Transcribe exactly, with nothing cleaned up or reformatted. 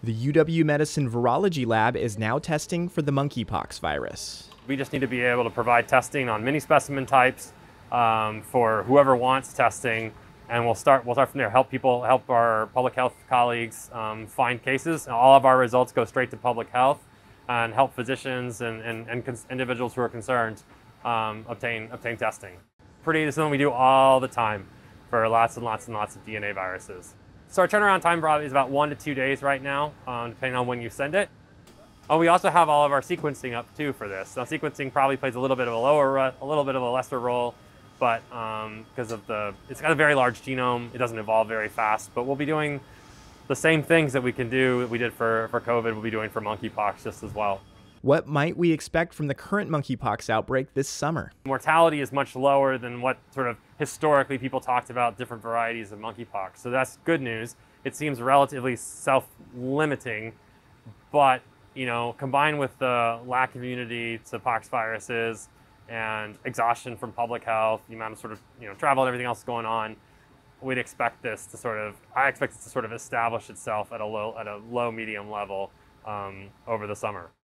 The U W Medicine Virology Lab is now testing for the monkeypox virus. We just need to be able to provide testing on many specimen types um, for whoever wants testing, and we'll start. We'll start from there. Help people, help our public health colleagues um, find cases. And all of our results go straight to public health, and help physicians and, and, and cons- individuals who are concerned um, obtain obtain testing. Pretty. This is something we do all the time for lots and lots and lots of D N A viruses. So our turnaround time probably is about one to two days right now, um, depending on when you send it. Oh, we also have all of our sequencing up too for this. Now, sequencing probably plays a little bit of a lower, a little bit of a lesser role, but because um, of the, it's got a very large genome, it doesn't evolve very fast. But we'll be doing the same things that we can do that we did for for COVID. We'll be doing for monkeypox just as well. What might we expect from the current monkeypox outbreak this summer? Mortality is much lower than what sort of historically people talked about different varieties of monkeypox. So that's good news. It seems relatively self-limiting, but you know, combined with the lack of immunity to pox viruses and exhaustion from public health, the amount of sort of you know travel and everything else going on, we'd expect this to sort of, I expect it to sort of establish itself at a low, at a low medium level um, over the summer.